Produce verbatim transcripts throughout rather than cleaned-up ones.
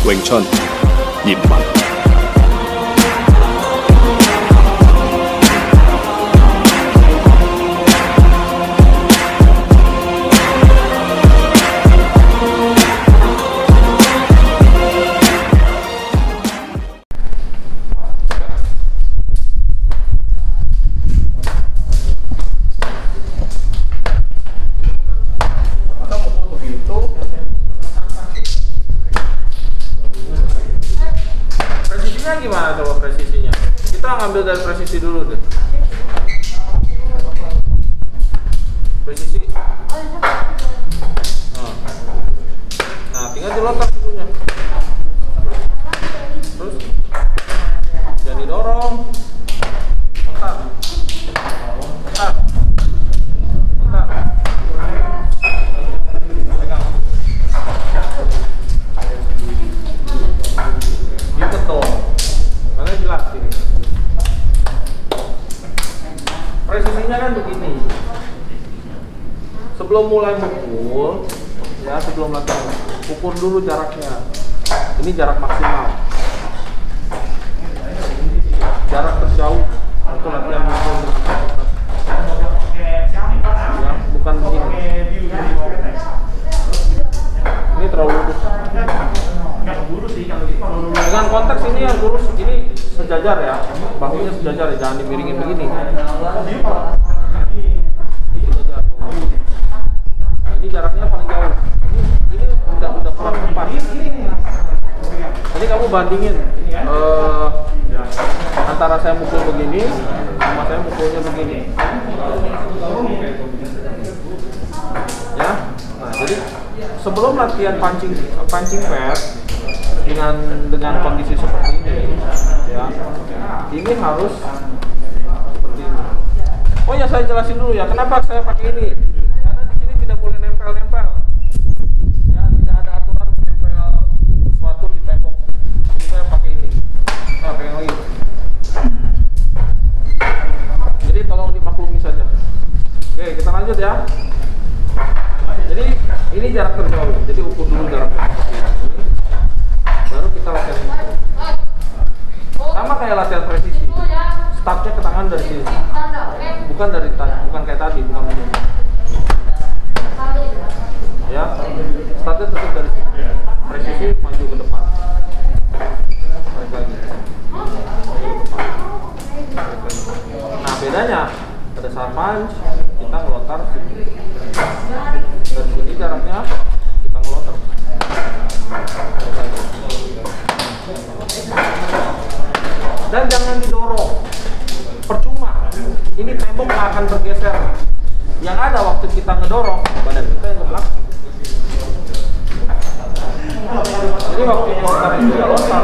詠春葉問。 Gimana coba presisinya? Kita ngambil dari presisi dulu deh. Presisi. Nah, nah tinggal dilotak dulunya. Terus jangan didorong. Bentar. Bentar. Bentar. Pegang. Gitu tuh. Karena jelas ini. Presisinya kan begini. Sebelum mulai mukul, ya sebelum latihan, ukur dulu jaraknya. Ini jarak maksimal. Jarak terjauh untuk latihan mukul. Ya, bukan begini. Ini terlalu lurus. Dengan konteks ini yang lurus, ini sejajar ya, bahunya sejajar ya, jangan dimiringin begini. Nah, ini jaraknya paling jauh. Ini, ini udah udah kurang tepat. Jadi kamu bandingin uh, antara saya mukul begini sama saya mukulnya begini. Ya, nah jadi sebelum latihan punching punching pad dengan dengan kondisi seperti ini, ya, ini harus seperti ini. Oh ya, saya jelasin dulu ya, kenapa saya pakai ini? Karena di sini tidak boleh nempel-nempel, ya, tidak ada aturan menempel sesuatu di tembok. Jadi saya pakai ini. Nah, pakai yang lagi. Jadi tolong dimaklumi saja. Oke, kita lanjut ya. Jadi ini jarak terjauh. Jadi ukur dulu jaraknya. Baru kita latihan mukul. Sama kayak latihan presisi. Startnya ke tangan dari sini, bukan dari bukan kayak tadi, bukan begini. Ya, startnya tetap dari sini. Presisi maju ke depan. Balik lagi. Nah, bedanya pada saat punch kita ngelontar sini. Dari sini jaraknya kita ngelontar. Dan jangan didorong, percuma. Ini tembok nggak akan bergeser. Yang ada waktu kita ngedorong, badan kita yang ke belakang. Jadi waktu lontar itu ya lontar.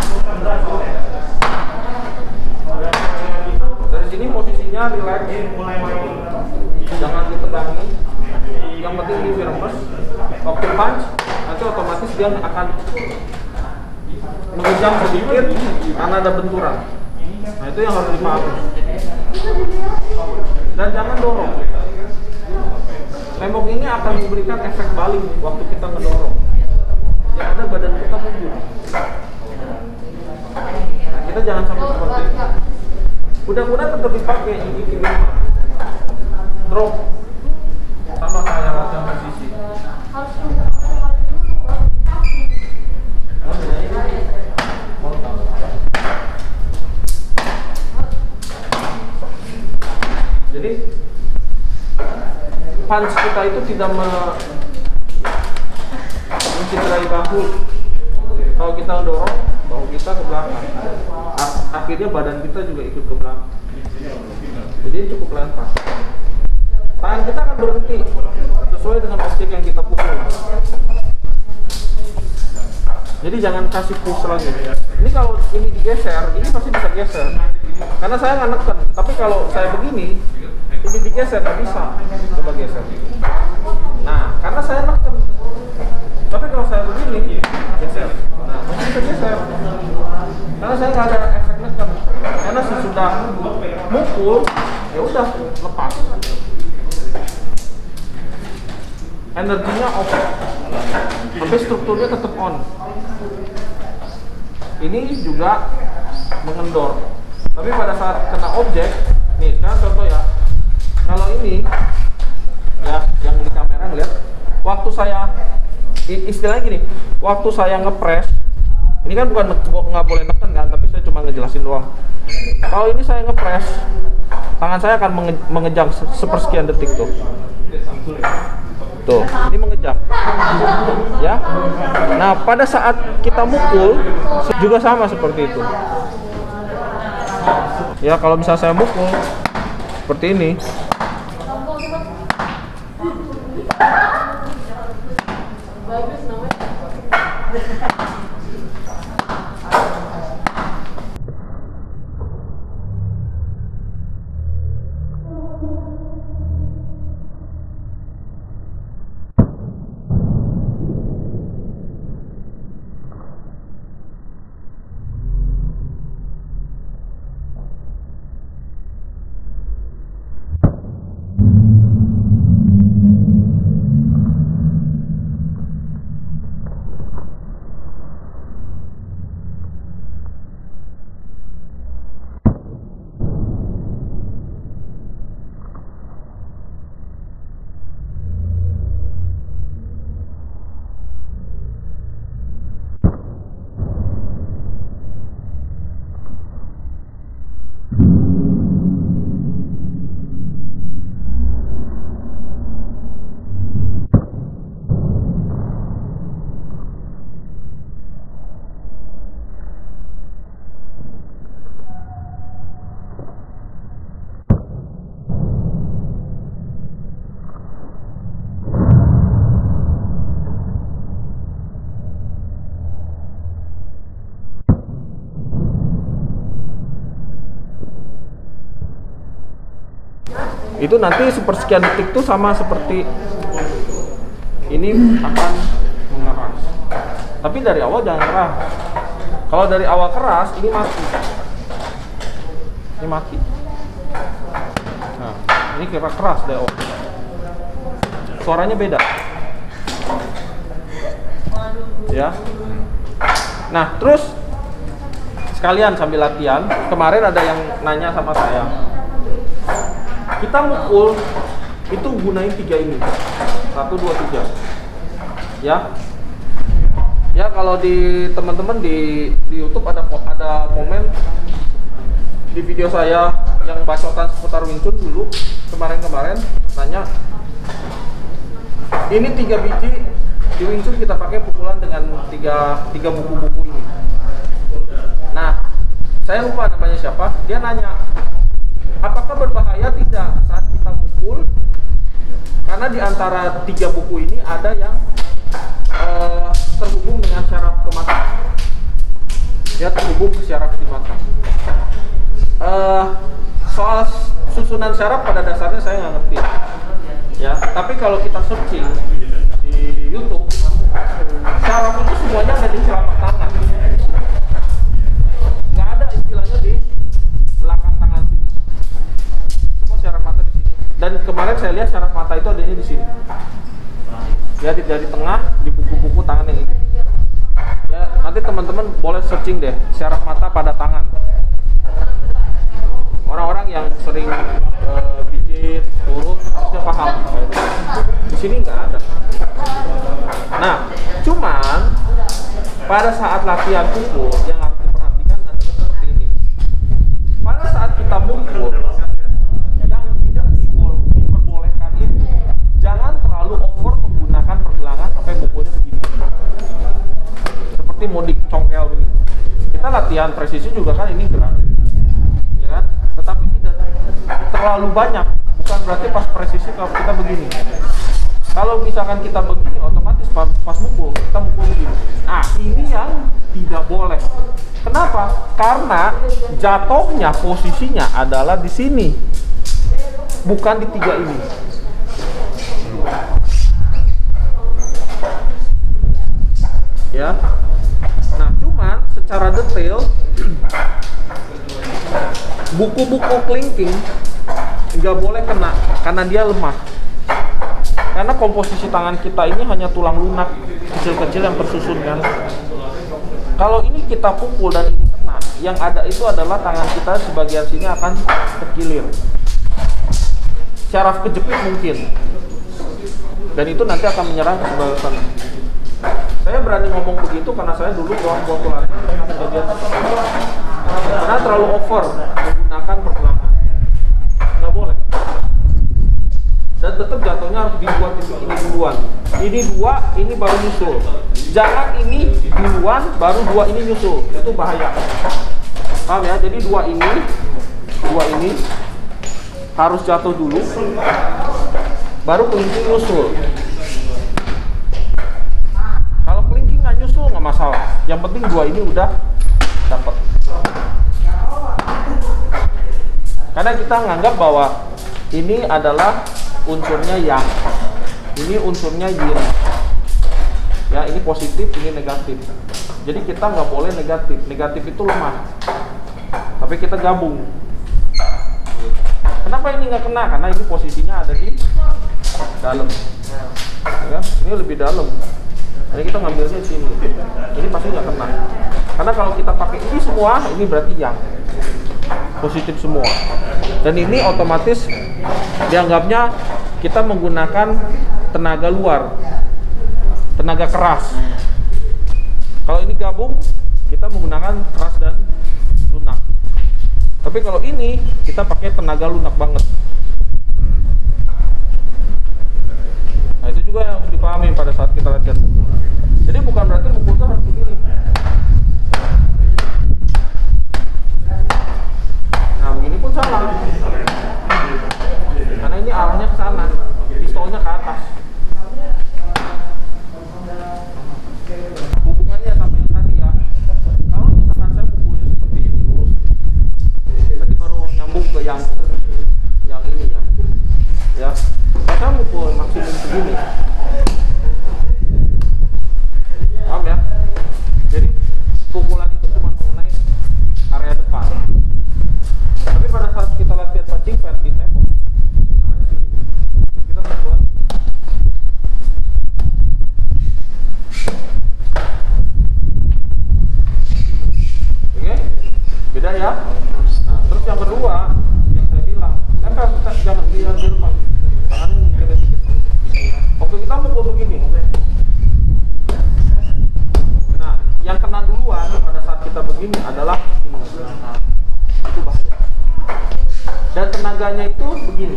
Dari sini posisinya relax, jangan ditegangi. Yang penting di remes. Waktu punch, nanti otomatis dia akan mengejam sedikit karena ada benturan. Nah, itu yang harus dipahami. Dan jangan dorong. Tembok ini akan memberikan efek balik waktu kita ngedorong. Yang ada badan kita mundur. Nah, kita jangan sampai seperti itu. Kuda-kuda tetap dipakai ini kiri. Drop. Sama kayak latihan posisi. Jadi punch kita itu tidak mencederai bahu. Kalau kita dorong, bahu kita ke belakang. Akhirnya badan kita juga ikut ke belakang. Jadi cukup lempar. Tangan kita akan berhenti sesuai dengan objek yang kita pukul. Jadi jangan kasih push lagi. Ini kalau ini digeser, ini pasti bisa geser. Karena saya nggak neken. Tapi kalau saya begini, ini digeser nggak bisa. Coba geser. Nah, karena saya neken. Tapi kalau saya begini, geser. Nah, masih bisa geser. Karena saya nggak ada efek neken. Karena sesudah mukul, ya udah lepas. Energinya off, tapi strukturnya tetap on. ini juga mengendor. Tapi pada saat kena objek, nih sekarang contoh ya, kalau ini ya yang di kamera ngeliat, waktu saya istilahnya gini, waktu saya ngepres, ini kan bukan nggak boleh neken kan, tapi saya cuma ngejelasin doang. Kalau ini saya ngepres, tangan saya akan menge mengejam sepersekian detik tuh. Tuh, ini mengejam. Ya. Nah, pada saat kita mukul juga sama seperti itu. Ya, kalau misalnya saya mukul seperti ini. Itu nanti sepersekian detik tuh sama seperti ini akan mengeras. Tapi dari awal jangan keras. Kalau dari awal keras, ini mati. Ini mati. Nah, ini kira keras deh. Oh. Suaranya beda. Ya. Nah, terus sekalian sambil latihan, kemarin ada yang nanya sama saya. Kita mukul itu gunain tiga ini, satu dua tiga, ya, ya kalau di teman-teman di di YouTube ada ada momen di video saya yang bacotan seputar Wing Chun dulu kemarin-kemarin nanya, ini tiga biji di Wing Chun kita pakai pukulan dengan tiga tiga buku-buku ini. Nah, saya lupa namanya siapa, dia nanya, apakah berbahaya tidak saat kita mukul? Karena di antara tiga buku ini ada yang uh, terhubung dengan syaraf ke mata. Ya, terhubung ke syaraf di mata. Uh, soal susunan syaraf pada dasarnya saya nggak ngerti. Ya, tapi kalau kita searching di YouTube, syaraf itu semuanya ada di telapak tangan. Nggak ada istilahnya di belakang tangan sini. Syaraf mata di sini. Dan kemarin saya lihat syaraf mata itu adanya di sini. Ya, di dari tengah di buku-buku tangan yang ini. Ya, nanti teman-teman boleh searching deh syaraf mata pada tangan. Orang-orang yang sering uh, pijit, turut, harusnya paham. Di sini nggak ada. Nah, cuman pada saat latihan pukul yang harus diperhatikan adalah seperti ini. Pada saat kita mukul, jangan terlalu over menggunakan pergelangan sampai mukulnya begini, seperti mau dicongkel begini. Kita latihan presisi juga kan ini gerak, ya kan? Tetapi tidak terlalu banyak. Bukan berarti pas presisi kalau kita begini. Kalau misalkan kita begini, otomatis pas, pas mukul kita mukul begini. Nah, ini yang tidak boleh. Kenapa? Karena jatuhnya posisinya adalah di sini, bukan di tiga ini. Ya, nah cuman secara detail buku-buku kelingking nggak boleh kena karena dia lemah. Karena komposisi tangan kita ini hanya tulang lunak kecil-kecil yang tersusun kan. Kalau ini kita pukul dan ini kena, yang ada itu adalah tangan kita sebagian sini akan terkilir. Syaraf kejepit mungkin. Dan itu nanti akan menyerang ke sebelah sana. Saya berani ngomong begitu karena saya dulu waktu latihan pernah kejadian seperti itu. Karena terlalu over menggunakan pergelangan. Nggak boleh. Dan tetap jatuhnya harus dibuat titik ini duluan. Ini dua, ini baru nyusul. Jangan ini duluan, baru dua ini nyusul. Itu bahaya. Paham ya? Jadi dua ini, dua ini harus jatuh dulu, baru kelingking nyusul. Kalau kelingking nggak nyusul nggak masalah. Yang penting dua ini udah dapat. Karena kita nganggap bahwa ini adalah unsurnya yang, ini unsurnya yin. Ya, ini positif, ini negatif. Jadi kita nggak boleh negatif. Negatif itu lemah. Tapi kita gabung. Kenapa ini nggak kena? Karena ini posisinya ada di dalam. Ya, ini lebih dalam. Jadi kita ngambilnya di sini. Ini pasti nggak kena. Karena kalau kita pakai ini semua, ini berarti yang positif semua. Dan ini otomatis dianggapnya kita menggunakan tenaga luar, tenaga keras. Kalau ini gabung, kita menggunakan keras dan lunak. Tapi kalau ini, kita pakai tenaga lunak banget. Nah, itu juga yang harus dipahami pada saat kita latihan pukul. Jadi bukan berarti pukul itu harus begini. Nah, begini pun salah. Karena ini arahnya ke sana, pistolnya ke atas. Hubungannya sama yang tadi ya. Kalau misalkan saya pukulnya seperti ini lurus, tadi baru nyambung ke yang yang ini ya. Ya, saya pukul maksimum segini. Paham ya? Jadi pukulan itu cuma mengenai area depan. Tapi pada saat kita latihan punching pad di tembok, arahnya segini. Kita buat oke, beda ya. Nah, terus yang kedua yang saya bilang, tempel jangan di yang di depan, tangannya nyingkir sedikit. Waktu kita mukul begini, nah yang kena duluan pada saat kita begini adalah ini, itu bahaya. Dan tenaganya itu begini,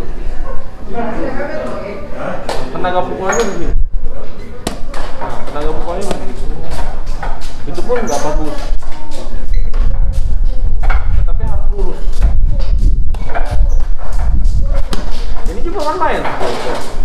tenaga pukulannya begini. Nah, tenaga pukulannya begini. Itu pun nggak bagus. Tetapi harus lurus. Ini juga kan main.